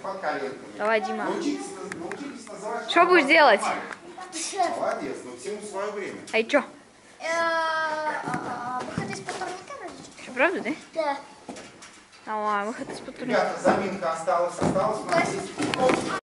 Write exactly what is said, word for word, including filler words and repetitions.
под коленками. Давай, Дима. Научитесь, научитесь называть... Что будешь делать? Молодец, но всему свое время. А и чё? Выход из-под турника, вроде. Что, правда, да? Да. Давай, выход из-под турника. Ребята, заминка осталась, осталась. У нас есть